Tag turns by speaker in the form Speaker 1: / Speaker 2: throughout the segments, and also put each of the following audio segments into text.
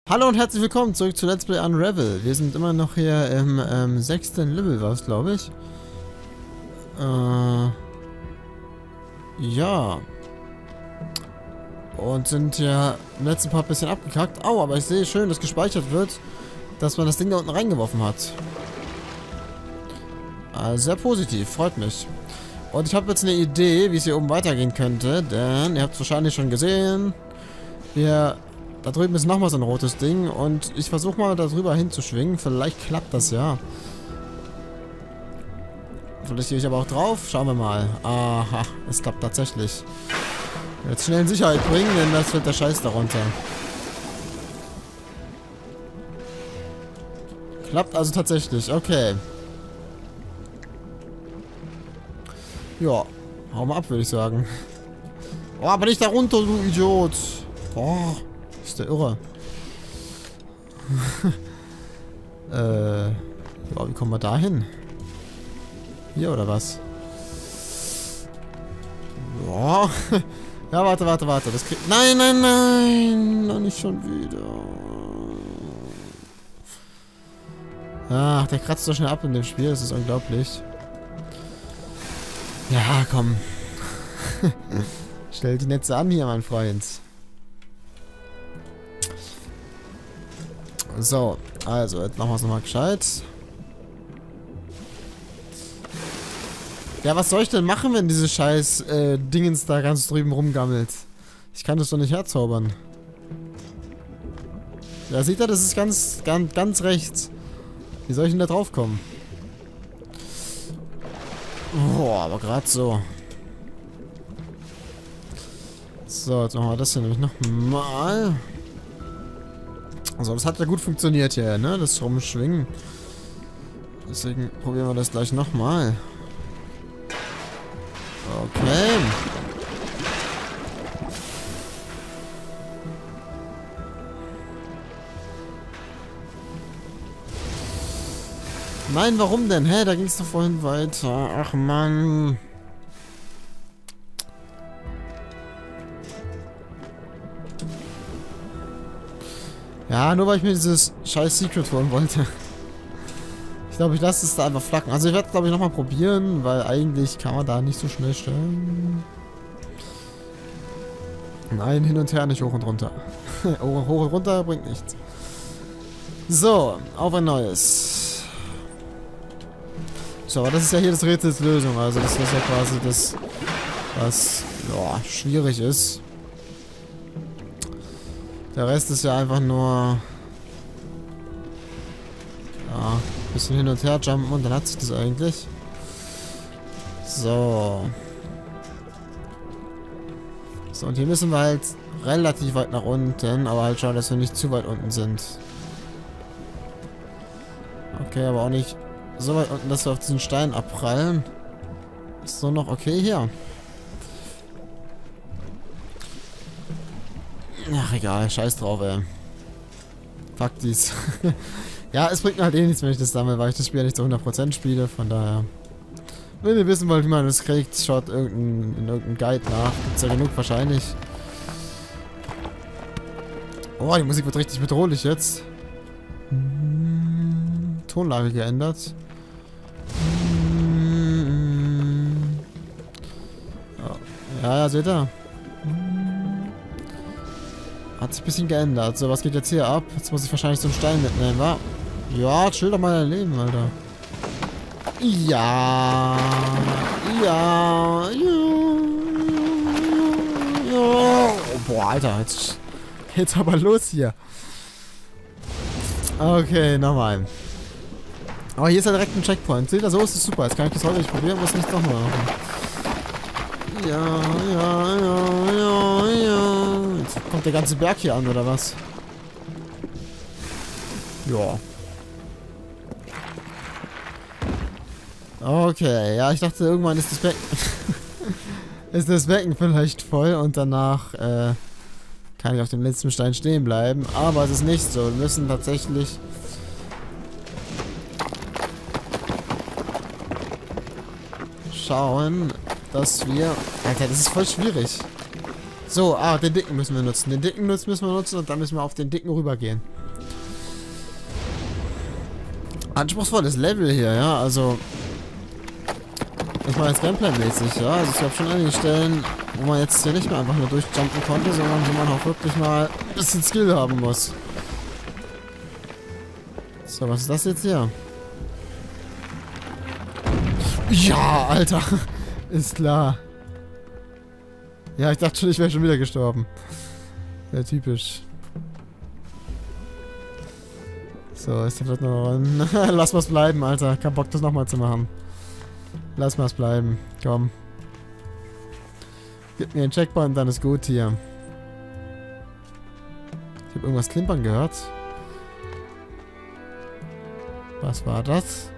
Speaker 1: Hallo und herzlich willkommen zurück zu Let's Play Unravel. Wir sind immer noch hier im 6. Level, war es, glaube ich. Ja. Und sind ja im letzten Part ein bisschen abgekackt. Oh, aber ich sehe schön, dass gespeichert wird, dass man das Ding da unten reingeworfen hat. Sehr positiv, freut mich. Und ich habe jetzt eine Idee, wie es hier oben weitergehen könnte, denn ihr habt es wahrscheinlich schon gesehen. Da drüben ist nochmal so ein rotes Ding und ich versuche mal da drüber hinzuschwingen. Vielleicht klappt das ja. Vielleicht gehe ich aber auch drauf. Schauen wir mal. Aha, es klappt tatsächlich. Jetzt schnell in Sicherheit bringen, denn das fällt der Scheiß darunter. Klappt also tatsächlich. Okay. Ja, hau mal ab, würde ich sagen. Oh, aber nicht da runter, du Idiot. Boah. Ist der irre. Ja, wie kommen wir da hin? Hier oder was? Ja. Ja, warte. Das kriegt. Nein! Noch nicht schon wieder. Ach, der kratzt so schnell ab in dem Spiel. Das ist unglaublich. Ja, komm. Stell die Netze an hier, mein Freund. So, also, jetzt machen wir es nochmal gescheit. Ja, was soll ich denn machen, wenn diese scheiß Dingens da ganz drüben rumgammelt? Ich kann das doch nicht herzaubern. Ja, sieht er, das ist ganz rechts. Wie soll ich denn da drauf kommen? Boah, aber gerade so. So, jetzt machen wir das hier nämlich nochmal. Also, das hat ja gut funktioniert hier, ne? Das Rumschwingen. Deswegen probieren wir das gleich nochmal. Okay. Nein, warum denn? Hä, da ging es doch vorhin weiter. Ach, Mann. Ja, nur weil ich mir dieses scheiß Secret holen wollte. Ich glaube, ich lasse es da einfach flacken. Also ich werde es, glaube ich, nochmal probieren, weil eigentlich kann man da nicht so schnell stellen. Nein, hin und her, nicht hoch und runter. Hoch und runter bringt nichts. So, auf ein neues. So, aber das ist ja hier das Rätsels Lösung. Also das ist ja quasi das, was ja, schwierig ist. Der Rest ist ja einfach nur ja, ein bisschen hin und her jumpen und dann hat sich das eigentlich. So. So, und hier müssen wir halt relativ weit nach unten, aber halt schauen, dass wir nicht zu weit unten sind. Okay, aber auch nicht so weit unten, dass wir auf diesen Stein abprallen. Ist so noch okay hier. Ach, egal, scheiß drauf, ey. Fuck dies. Ja, es bringt mir halt eh nichts, wenn ich das sammle, weil ich das Spiel ja nicht zu 100% spiele, von daher. Wenn ihr wissen wollt, wie man das kriegt, schaut in irgendeinem Guide nach. Gibt's ja genug wahrscheinlich. Oh, die Musik wird richtig bedrohlich jetzt. Tonlage geändert. Ja, seht ihr? Hat sich ein bisschen geändert. So, was geht jetzt hier ab? Jetzt muss ich wahrscheinlich so einen Stein mitnehmen, wa? Ja, chill doch mal dein Leben, Alter. Ja. Oh, boah, Alter. Jetzt aber los hier. Okay, nochmal. Aber hier ist ja direkt ein Checkpoint. Seht ihr, so ist es super. Jetzt kann ich das heute nicht probieren, muss nicht nochmal machen. Ja. Jetzt kommt der ganze Berg hier an, oder was? Ja. Okay, ja, ich dachte, irgendwann ist das Becken... ist das Becken vielleicht voll und danach, kann ich auf dem letzten Stein stehen bleiben. Aber es ist nicht so. Wir müssen tatsächlich... schauen, dass wir... Alter, das ist voll schwierig. So, den dicken müssen wir nutzen. Den dicken müssen wir nutzen und dann müssen wir auf den dicken rübergehen. anspruchsvolles Level hier, ja, also ich meine jetzt Gameplay-mäßig, ja, also ich habe schon einige Stellen, wo man jetzt hier nicht mehr einfach nur durchjumpen konnte, sondern wo man auch wirklich mal ein bisschen Skill haben muss. So, was ist das jetzt hier? Ja, Alter, ist klar. Ja, ich dachte schon, ich wäre schon wieder gestorben. Ja, typisch. So, ist der vielleicht noch ein... Lass mal's bleiben, Alter. Kein Bock, das nochmal zu machen. Lass mal's bleiben. Komm. Gib mir einen Checkpoint, dann ist gut hier. Ich habe irgendwas klimpern gehört. Was war das?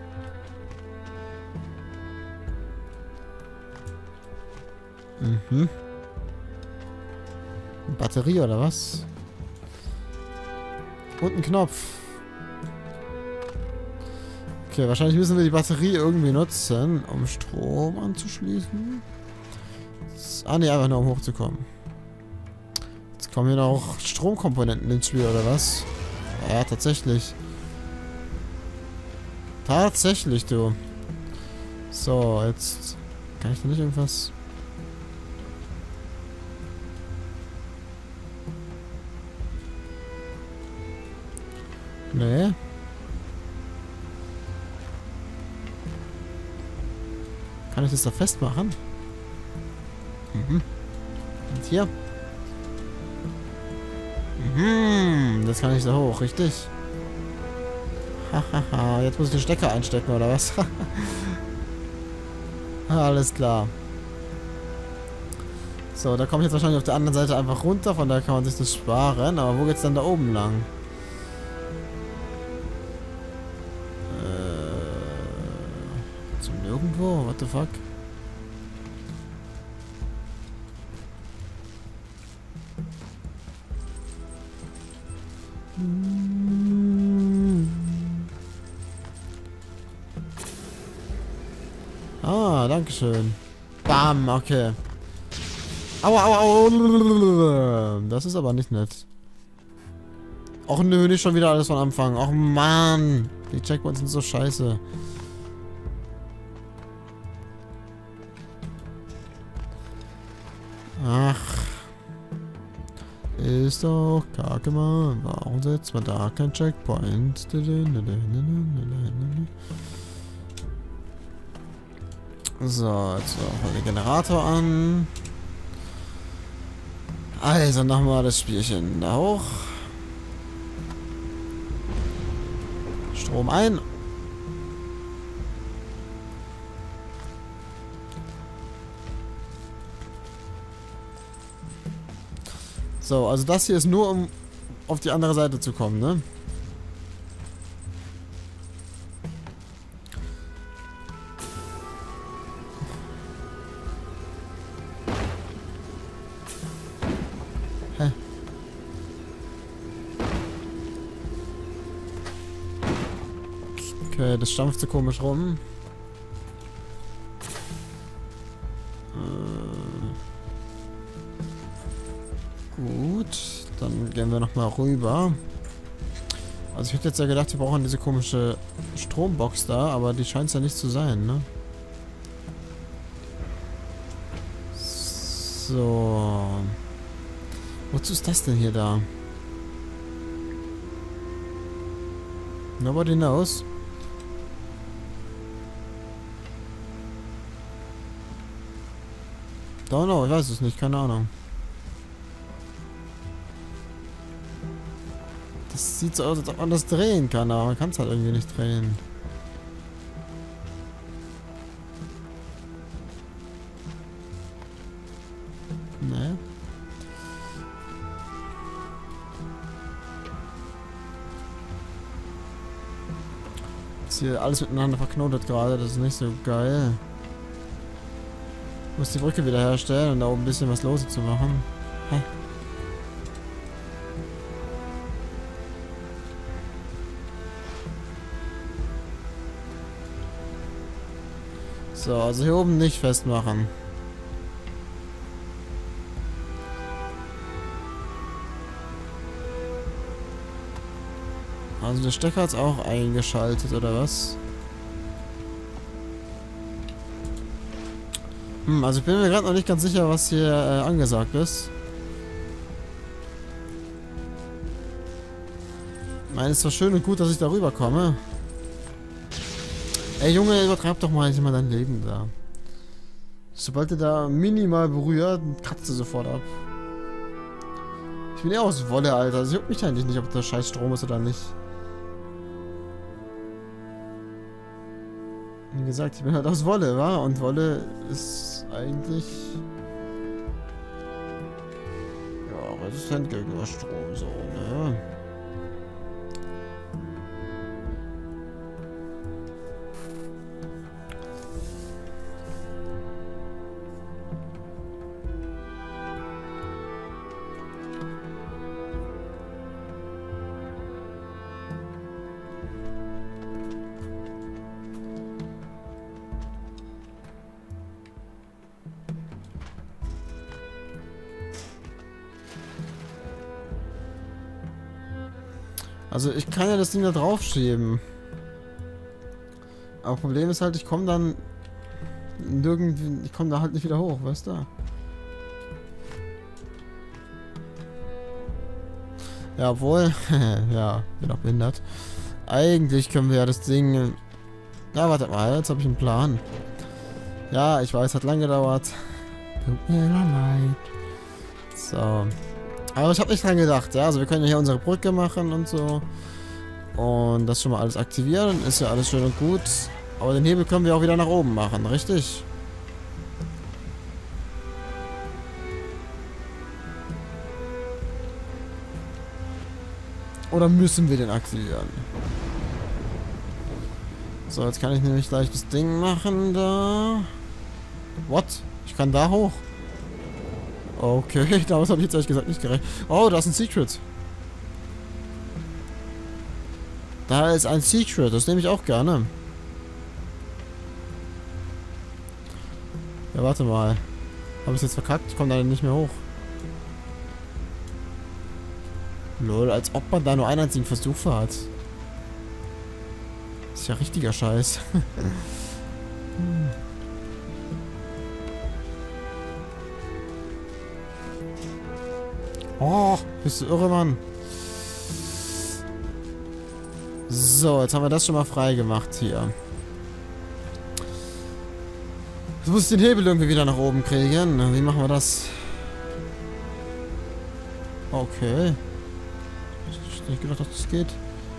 Speaker 1: Mhm. Eine Batterie oder was? Und ein Knopf. Okay, wahrscheinlich müssen wir die Batterie irgendwie nutzen, um Strom anzuschließen. Ah ne, einfach nur um hochzukommen. Jetzt kommen hier noch Stromkomponenten ins Spiel, oder was? Ja, tatsächlich. Tatsächlich, du. So, jetzt... Kann ich da nicht irgendwas... Nee. Kann ich das da festmachen? Mhm. Und hier? Mhm. Das kann ich da hoch, richtig? Hahaha. Jetzt muss ich den Stecker einstecken, oder was? Alles klar. So, da komme ich jetzt wahrscheinlich auf der anderen Seite einfach runter, von daher kann man sich das sparen. Aber wo geht's dann da oben lang? Zum Nirgendwo? What the fuck? Ah, dankeschön. Bam, okay. Aua, aua, aua. Das ist aber nicht nett. Och nö, nicht schon wieder alles von Anfang. Och Mann. Die Checkpoints sind so scheiße. Ach. Ist doch kacke, Mann. Warum setzt man da kein Checkpoint? So, jetzt machen wir den Generator an. Also nochmal das Spielchen da hoch. Strom ein. So, also das hier ist nur, um auf die andere Seite zu kommen, ne? Hä? Okay, das stampft so komisch rum. Gut, dann gehen wir nochmal rüber. Also ich hätte jetzt ja gedacht, wir brauchen diese komische Strombox da, aber die scheint es ja nicht zu sein, ne? So. Wozu ist das denn hier da? Nobody knows. Don't know, ich weiß es nicht, keine Ahnung. Das sieht so aus, als ob man das drehen kann, aber man kann es halt irgendwie nicht drehen. Ne? Ist hier alles miteinander verknotet gerade, das ist nicht so geil. Ich muss die Brücke wieder herstellen und da oben ein bisschen was los zu machen. Hä? So, also hier oben nicht festmachen. Also der Stecker hat es auch eingeschaltet, oder was? Also ich bin mir gerade noch nicht ganz sicher, was hier angesagt ist. Ich meine, es ist zwar schön und gut, dass ich da rüberkomme. Ey Junge, übertreib doch mal nicht mal dein Leben da. Sobald du da minimal berührt, kratzt du sofort ab. Ich bin ja aus Wolle, Alter. Das juckt mich eigentlich nicht, ob das scheiß Strom ist oder nicht. Wie gesagt, ich bin halt aus Wolle, wa? Und Wolle ist eigentlich... ja, resistent gegenüber Strom, so, ne? Also ich kann ja das Ding da drauf schieben. Aber Problem ist halt, ich komme dann nirgendwie, ich komme da halt nicht wieder hoch, weißt du? Ja, obwohl, ja, bin auch behindert. Eigentlich können wir ja das Ding... ja, warte mal, jetzt habe ich einen Plan. Ja, ich weiß, hat lange gedauert. Tut mir leid. So. Aber ich habe nicht dran gedacht, ja. Also wir können ja hier unsere Brücke machen und so. Und das schon mal alles aktivieren. Ist ja alles schön und gut. Aber den Hebel können wir auch wieder nach oben machen, richtig? Oder müssen wir den aktivieren? So, jetzt kann ich nämlich gleich das Ding machen da. What? Ich kann da hoch. Okay, damals habe ich jetzt ehrlich gesagt nicht gerechnet. Oh, da ist ein Secret. Da ist ein Secret, das nehme ich auch gerne. Ja, warte mal. Habe ich jetzt verkackt? Ich komme da nicht mehr hoch. Lol, als ob man da nur einen einzigen Versuch hat. Das ist ja richtiger Scheiß. Oh, bist du irre, Mann. So, jetzt haben wir das schon mal frei gemacht hier. Jetzt muss ich den Hebel irgendwie wieder nach oben kriegen. Wie machen wir das? Okay. Ich hätte nicht gedacht, dass das geht.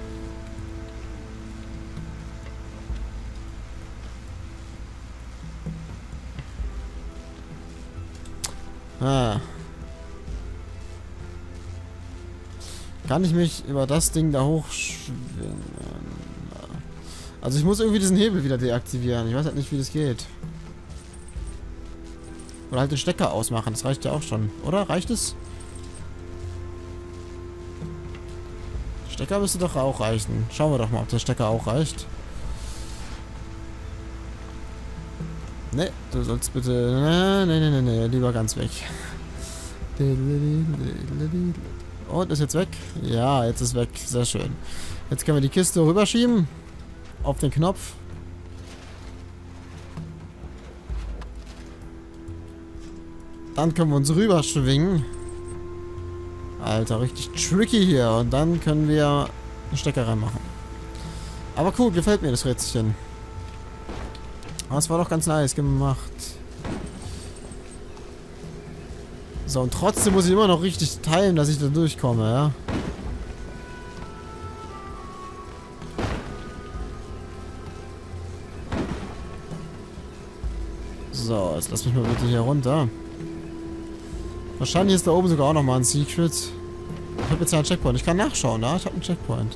Speaker 1: Ah. Kann ich mich über das Ding da hochschwingen? Also ich muss irgendwie diesen Hebel wieder deaktivieren. Ich weiß halt nicht, wie das geht. Oder halt den Stecker ausmachen. Das reicht ja auch schon. Oder? Reicht es? Stecker müsste doch auch reichen. Schauen wir doch mal, ob der Stecker auch reicht. Ne, du sollst bitte... Ne, lieber ganz weg. Und ist jetzt weg? Ja, jetzt ist weg. Sehr schön. Jetzt können wir die Kiste rüberschieben. Auf den Knopf. Dann können wir uns rüberschwingen. Alter, richtig tricky hier. Und dann können wir einen Stecker reinmachen. Aber cool, gefällt mir das Rätselchen. Das war doch ganz nice gemacht. So, und trotzdem muss ich immer noch richtig teilen, dass ich da durchkomme, ja. So, jetzt lass mich mal bitte hier runter. Wahrscheinlich ist da oben sogar auch nochmal ein Secret. Ich habe jetzt ja einen Checkpoint. Ich kann nachschauen, ja? Ich habe einen Checkpoint.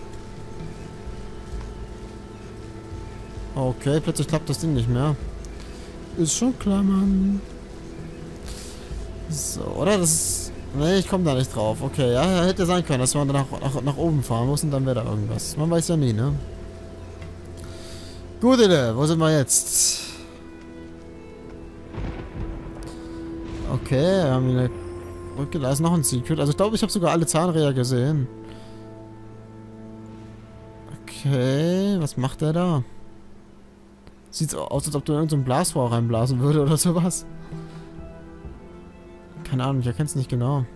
Speaker 1: Okay, plötzlich klappt das Ding nicht mehr. Ist schon klar, Mann. So, oder? Das ist... Nee, ich komme da nicht drauf. Okay, ja, hätte sein können, dass man dann nach oben fahren muss und dann wäre da irgendwas. Man weiß ja nie, ne? Gut, wo sind wir jetzt? Okay, wir haben eine Brücke, da ist noch ein Secret. Also ich glaube, ich habe sogar alle Zahnräder gesehen. Okay, was macht der da? Sieht so aus, als ob du in irgendein Blasrohr reinblasen würde oder sowas. Keine Ahnung, ich erkenne es nicht genau.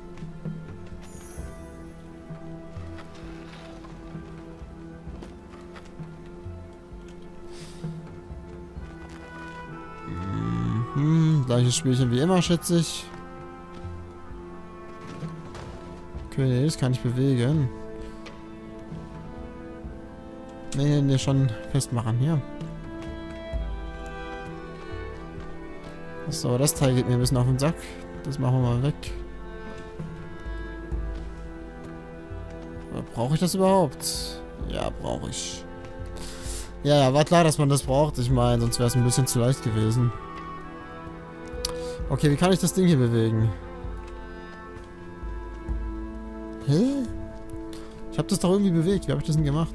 Speaker 1: Gleiches Spielchen wie immer, schätze ich. Okay, nee, das kann ich bewegen. Nee, schon festmachen hier. So, das Teil geht mir ein bisschen auf den Sack. Das machen wir mal weg. Brauche ich das überhaupt? Ja, brauche ich. Ja, war klar, dass man das braucht. Ich meine, sonst wäre es ein bisschen zu leicht gewesen. Okay, wie kann ich das Ding hier bewegen? Hä? Ich habe das doch irgendwie bewegt. Wie habe ich das denn gemacht?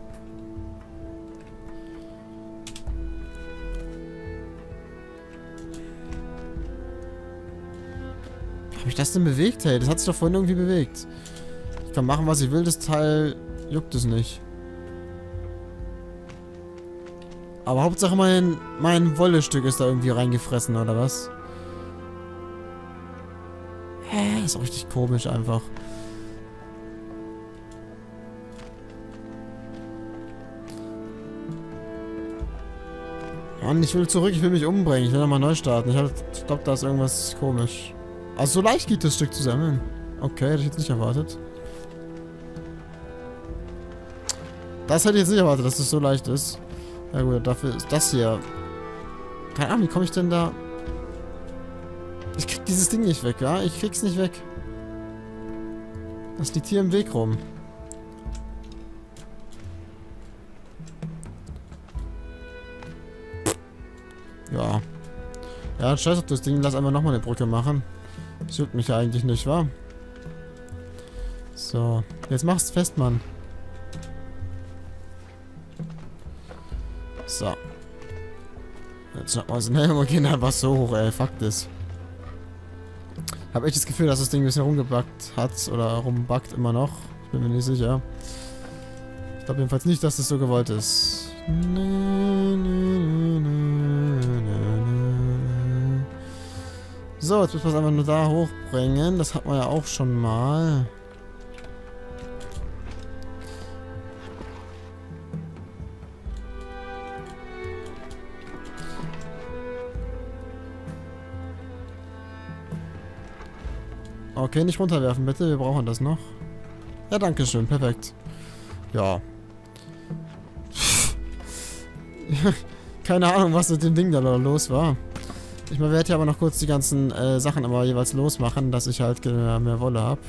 Speaker 1: Wie habe ich das denn bewegt, hey? Das hat sich doch vorhin irgendwie bewegt. Ich kann machen, was ich will. Das Teil juckt es nicht. Aber Hauptsache mein Wollestück ist da irgendwie reingefressen, oder was? Hä? Ist auch richtig komisch einfach. Mann, ich will zurück, ich will mich umbringen. Ich will nochmal neu starten. Ich glaube, da ist irgendwas komisch. Also so leicht geht das Stück zusammen. Okay, hätte ich jetzt nicht erwartet. Das hätte ich jetzt nicht erwartet, dass das so leicht ist. Ja gut, dafür ist das hier. Keine Ahnung, wie komme ich denn da... Ich krieg dieses Ding nicht weg, ja? Ich krieg's nicht weg. Das liegt hier im Weg rum. Ja. Ja, scheiß auf das Ding. Lass einfach nochmal eine Brücke machen. Das juckt mich ja eigentlich nicht, wa? So. Jetzt mach's fest, Mann. So. Jetzt schnappen wir uns den Helm und gehen einfach so hoch, ey. Fakt ist. Hab echt das Gefühl, dass das Ding ein bisschen rumgebackt hat. Oder rumbackt immer noch. Ich bin mir nicht sicher. Ich glaube jedenfalls nicht, dass das so gewollt ist. So, jetzt müssen wir es einfach nur da hochbringen. Das hat man ja auch schon mal. Okay, nicht runterwerfen, bitte. Wir brauchen das noch. Ja, danke schön. Perfekt. Ja. Keine Ahnung, was mit dem Ding da los war. Ich werde hier aber noch kurz die ganzen Sachen aber jeweils losmachen, dass ich halt mehr Wolle habe.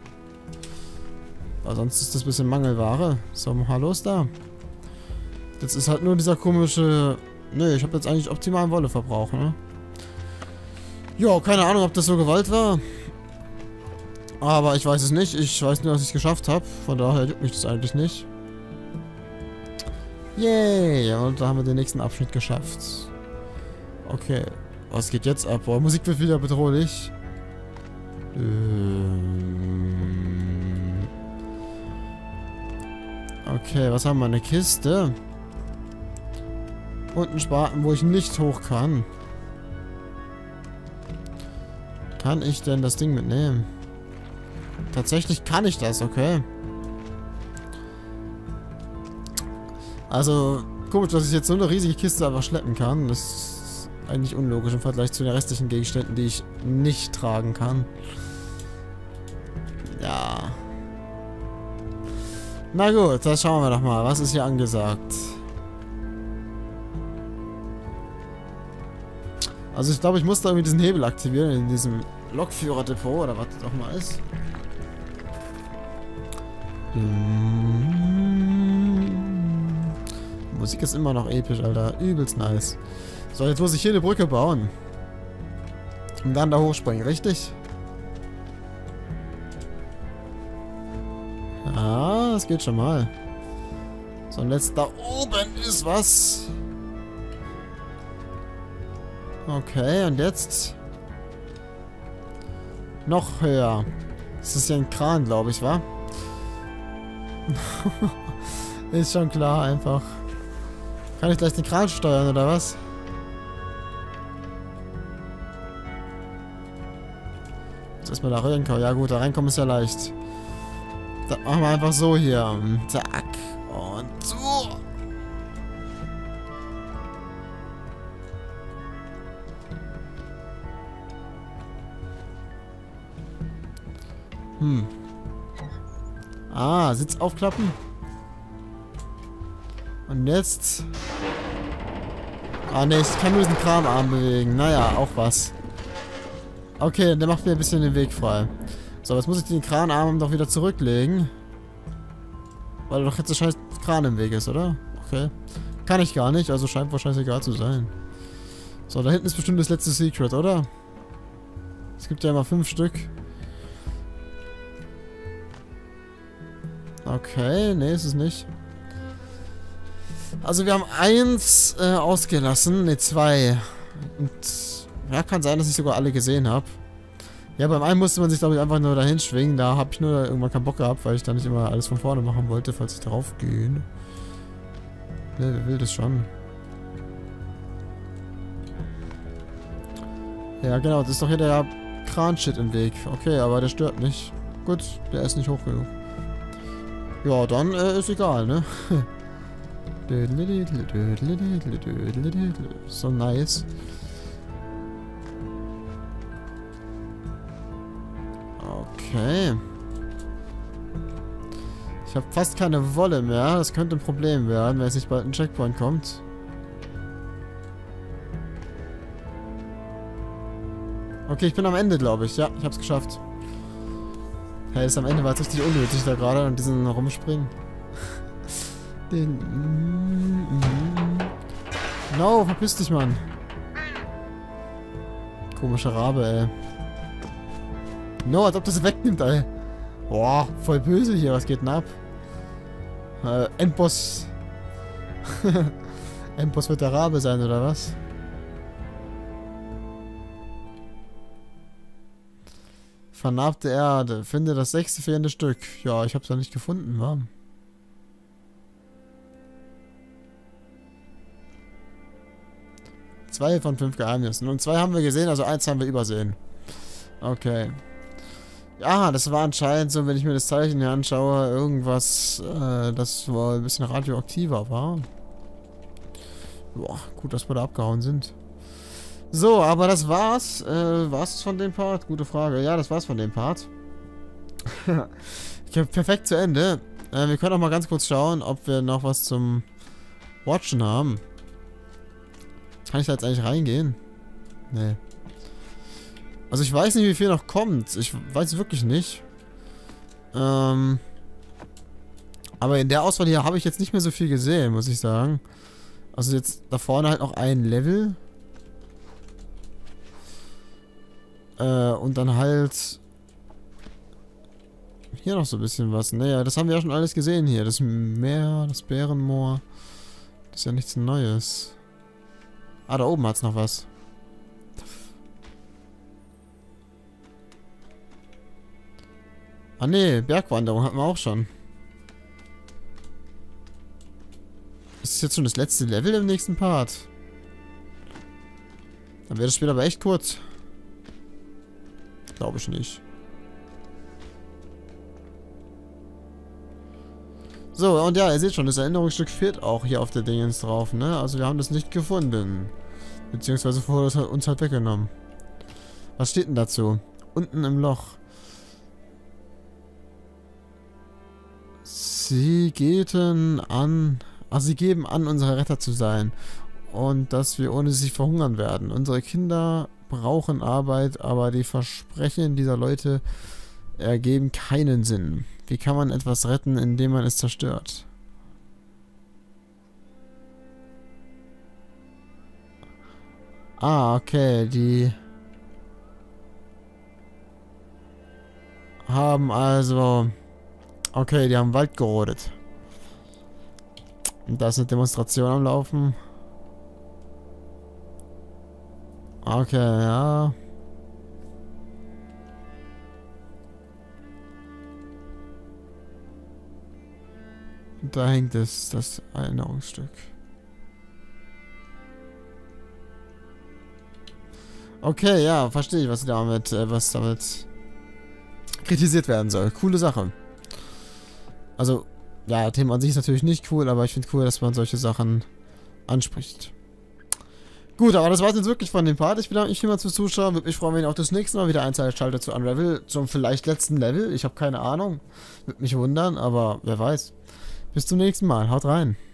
Speaker 1: Aber sonst ist das ein bisschen Mangelware. So, mal los da. Jetzt ist halt nur dieser komische... Nö, ich habe jetzt eigentlich optimalen Wolleverbrauch, ne? Jo, keine Ahnung, ob das so gewollt war. Aber ich weiß es nicht. Ich weiß nur, dass ich es geschafft habe. Von daher juckt mich das eigentlich nicht. Yay! Und da haben wir den nächsten Abschnitt geschafft. Okay. Was geht jetzt ab? Boah, Musik wird wieder bedrohlich. Okay, was haben wir? Eine Kiste. Und einen Spaten, wo ich nicht hoch kann. Kann ich denn das Ding mitnehmen? Tatsächlich kann ich das, okay. Also, komisch, dass ich jetzt so eine riesige Kiste einfach schleppen kann. Das ist eigentlich unlogisch im Vergleich zu den restlichen Gegenständen, die ich nicht tragen kann. Ja. Na gut, das schauen wir doch mal. Was ist hier angesagt? Also ich glaube, ich muss da irgendwie diesen Hebel aktivieren in diesem Lokführerdepot oder was das auch mal ist. Musik ist immer noch episch, Alter. Übelst nice. So, jetzt muss ich hier eine Brücke bauen. Und dann da hochspringen, richtig? Ah, das geht schon mal. So, und jetzt da oben ist was. Okay, und jetzt? Noch höher. Das ist ja ein Kran, glaube ich, wa? Ist schon klar, einfach. Kann ich gleich den Kran steuern, oder was? Jetzt erstmal da reinkommen. Ja gut, da reinkommen ist ja leicht. Das machen wir einfach so hier. Zack. Und so. Ah, Sitz aufklappen. Und jetzt... Ah ne, ich kann nur diesen Kramarm bewegen. Naja, auch was. Okay, der macht mir ein bisschen den Weg frei. So, jetzt muss ich den Kranarm doch wieder zurücklegen. Weil doch jetzt der scheiß Kran im Weg ist, oder? Okay. Kann ich gar nicht, also scheint wahrscheinlich egal zu sein. So, da hinten ist bestimmt das letzte Secret, oder? Es gibt ja immer 5 Stück. Okay, nee, ist es nicht. Also wir haben 1 ausgelassen, ne 2. Und ja, kann sein, dass ich sogar alle gesehen habe. Ja, beim einen musste man sich, glaube ich, einfach nur dahin schwingen. Da habe ich nur irgendwann keinen Bock gehabt, weil ich da nicht immer alles von vorne machen wollte, falls ich drauf gehe. Ne, wer will das schon? Ja, genau, das ist doch hier der Kran-Shit im Weg. Okay, aber der stört nicht. Gut, der ist nicht hoch genug. Ja, dann ist egal, ne? So nice. Okay. Ich habe fast keine Wolle mehr. Das könnte ein Problem werden, wenn jetzt nicht bald ein Checkpoint kommt. Okay, ich bin am Ende, glaube ich. Ja, ich habe es geschafft. Hey, ist am Ende war es richtig unnötig da gerade an diesen Rumspringen. No, verpiss dich, Mann. Komischer Rabe, ey. No, als ob das wegnimmt, ey. Boah, voll böse hier. Was geht denn ab? Endboss. Endboss wird der Rabe sein, oder was? Vernarbte Erde. Finde das 6. fehlende Stück. Ja, ich hab's noch nicht gefunden, wa? Zwei von 5 Geheimnissen. Und 2 haben wir gesehen, also 1 haben wir übersehen. Okay. Ja, das war anscheinend so, wenn ich mir das Zeichen hier anschaue, irgendwas, das wohl ein bisschen radioaktiver war. Boah, gut, dass wir da abgehauen sind. So, aber das war's. War's von dem Part? Gute Frage. Ja, das war's von dem Part. Perfekt zu Ende. Wir können auch mal ganz kurz schauen, ob wir noch was zum Watchen haben. Kann ich da jetzt eigentlich reingehen? Nee. Also ich weiß nicht, wie viel noch kommt. Ich weiß wirklich nicht. Aber in der Auswahl hier habe ich jetzt nicht mehr so viel gesehen, muss ich sagen. Also jetzt da vorne halt noch ein Level. Und dann halt hier noch so ein bisschen was. Naja, das haben wir ja schon alles gesehen hier. Das Meer, das Bärenmoor. Das ist ja nichts Neues. Ah, da oben hat's noch was. Ah ne, Bergwanderung hatten wir auch schon. Ist das jetzt schon das letzte Level im nächsten Part? Dann wäre das Spiel aber echt kurz. Glaube ich nicht. So, und ja, ihr seht schon, das Erinnerungsstück fehlt auch hier auf der Dingens drauf, ne? Also wir haben das nicht gefunden. Beziehungsweise vorher das hat uns halt weggenommen. Was steht denn dazu? Unten im Loch. Sie geben an, unsere Retter zu sein. Und dass wir ohne sie verhungern werden. Unsere Kinder brauchen Arbeit, aber die Versprechen dieser Leute ergeben keinen Sinn. Wie kann man etwas retten, indem man es zerstört? Ah, okay, die haben also... Okay, die haben Wald gerodet. Und da ist eine Demonstration am Laufen. Okay, ja. Und da hängt es, das Erinnerungsstück. Okay, ja, verstehe ich, was damit kritisiert werden soll. Coole Sache. Also, ja, Thema an sich ist natürlich nicht cool, aber ich finde cool, dass man solche Sachen anspricht. Gut, aber das war's jetzt wirklich von dem Part. Ich bedanke mich vielmals fürs Zuschauen. Würde mich freuen, wenn ihr auch das nächste Mal wieder einschaltet zu Unravel. Zum vielleicht letzten Level. Ich habe keine Ahnung. Würde mich wundern, aber wer weiß. Bis zum nächsten Mal. Haut rein.